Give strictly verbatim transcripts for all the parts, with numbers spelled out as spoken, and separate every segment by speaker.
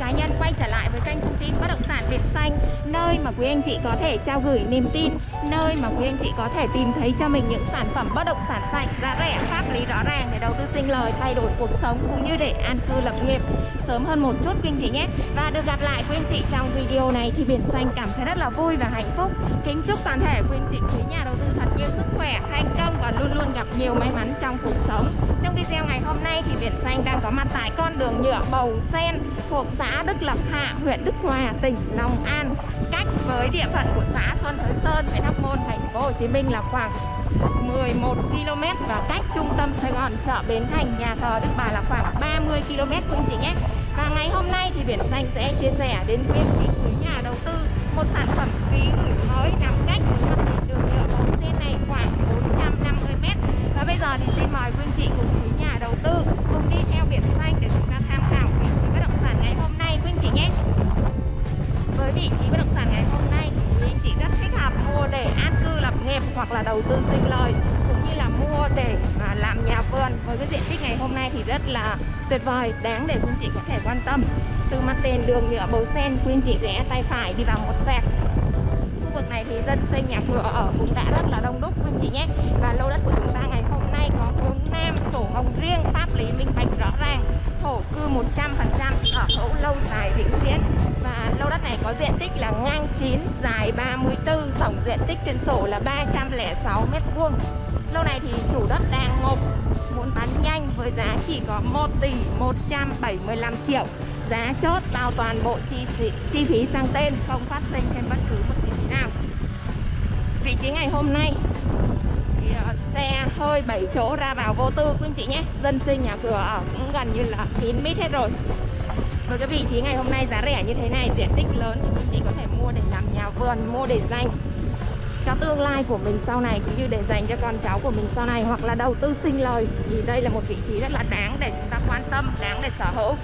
Speaker 1: cá nhân quay trở lại với kênh thông tin bất động sản Biển Xanh, nơi mà quý anh chị có thể trao gửi niềm tin, nơi mà quý anh chị có thể tìm thấy cho mình những sản phẩm bất động sản sạch, giá rẻ, pháp lý rõ ràng để đầu tư sinh lời, thay đổi cuộc sống cũng như để an cư lập nghiệp sớm hơn một chút quý anh chị nhé. Và được gặp lại quý anh chị trong video này thì Biển Xanh cảm thấy rất là vui và hạnh phúc. Kính chúc toàn thể quý anh chị quý nhà đầu tư thật nhiều sức khỏe, thành công và luôn luôn gặp nhiều may mắn trong cuộc sống. Trong video ngày hôm nay thì Biển Xanh đang có mặt tại con đường nhựa Bầu Sen thuộc xã Đức Lập Hạ, huyện Đức Hòa, tỉnh Long An, cách với địa phận của xã Xuân Thới Sơn, huyện Hóc Môn, thành phố Hồ Chí Minh là khoảng mười một ki lô mét và cách trung tâm Sài Gòn chợ Bến Thành, nhà thờ Đức Bà là khoảng ba mươi ki lô mét quý anh chị nhé. Và ngày hôm nay thì Biển Xanh sẽ chia sẻ đến quý anh chị quý nhà đầu tư một sản phẩm ký gửi mới nằm cách con đường nhựa Bầu Sen này khoảng bốn trăm năm mươi mét. Và bây giờ thì xin mời quý anh chị cùng quý nhà đầu tư cùng đi theo Biển Xanh để chúng ta tham khảo vị trí bất động sản ngày hôm nay quý anh chị nhé. Với vị trí bất động sản ngày hôm nay thì quý anh chị rất thích hợp mua để an cư lập nghiệp hoặc là đầu tư sinh lời, cũng như là mua để mà làm nhà vườn. Với cái diện tích ngày hôm nay thì rất là tuyệt vời, đáng để quý anh chị có thể quan tâm. Từ mặt tiền đường nhựa Bầu Sen, quý anh chị rẽ tay phải đi vào một xẹt. Khu vực này thì dân sinh nhà cửa ở cũng đã rất là đông đúc quý anh chị nhé. Và lô đất của chúng ta ngày hôm nay có hướng nam, sổ hồng riêng, pháp lý minh bạch rõ ràng, thổ cư một trăm phần trăm, sở hữu lâu dài vĩnh viễn. Và lô đất này có diện tích là ngang chín, dài ba mươi tư, tổng diện tích trên sổ là ba trăm lẻ sáu mét vuông. Lô này thì chủ đất đang ngộp muốn bán nhanh với giá chỉ có một tỷ một trăm bảy mươi lăm triệu. Giá chốt bao toàn bộ chi phí, chi phí sang tên, không phát sinh thêm bất cứ một chi phí nào. Vị trí ngày hôm nay thì uh, xe hơi bảy chỗ ra vào vô tư quý anh chị nhé. Dân sinh nhà cửa ở cũng gần như là kín mít hết rồi. Với cái vị trí ngày hôm nay giá rẻ như thế này, diện tích lớn thì quý anh chị có thể mua để làm nhà vườn, mua để dành cho tương lai của mình sau này, cũng như để dành cho con cháu của mình sau này, hoặc là đầu tư sinh lời. Thì đây là một vị trí rất là đáng để chúng ta quan tâm, đáng để sở hữu.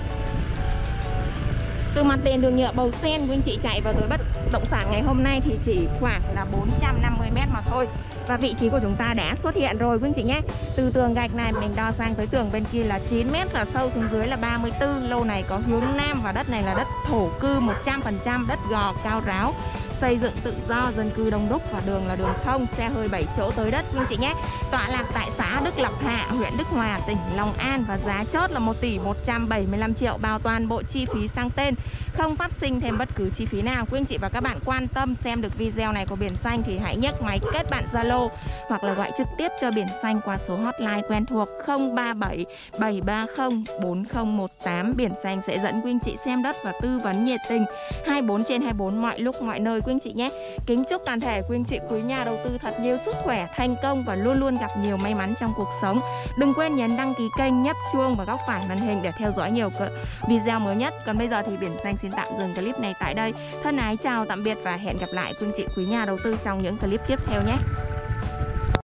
Speaker 1: Từ mặt tiền đường nhựa Bầu Sen, quý anh chị chạy vào tới bất động sản ngày hôm nay thì chỉ khoảng là bốn trăm năm mươi mét mà thôi. Và vị trí của chúng ta đã xuất hiện rồi quý anh chị nhé. Từ tường gạch này mình đo sang tới tường bên kia là chín mét và sâu xuống dưới là ba mươi tư. Lô này có hướng nam và đất này là đất thổ cư một trăm phần trăm, đất gò cao ráo, xây dựng tự do, dân cư đông đúc và đường là đường thông, xe hơi bảy chỗ tới đất quý anh chị nhé. Tọa lạc tại xã Đức Lập Hạ, huyện Đức Hòa, tỉnh Long An và giá chốt là một tỷ một trăm bảy mươi lăm triệu, bao toàn bộ chi phí sang tên, không phát sinh thêm bất cứ chi phí nào. Quý anh chị và các bạn quan tâm xem được video này của Biển Xanh thì hãy nhấc máy kết bạn Zalo hoặc là gọi trực tiếp cho Biển Xanh qua số hotline quen thuộc không ba bảy bảy ba không bốn không một tám. Biển Xanh sẽ dẫn quý anh chị xem đất và tư vấn nhiệt tình hai mươi bốn trên hai mươi bốn mọi lúc mọi nơi quý anh chị nhé. Kính chúc toàn thể quý anh chị quý nhà đầu tư thật nhiều sức khỏe, thành công và luôn luôn gặp nhiều may mắn trong cuộc sống. Đừng quên nhấn đăng ký kênh, nhấp chuông và góc phải màn hình để theo dõi nhiều video mới nhất. Còn bây giờ thì Biển Xanh xin tạm dừng clip này tại đây. Thân ái chào tạm biệt và hẹn gặp lại quý anh chị quý nhà đầu tư trong những clip tiếp theo nhé.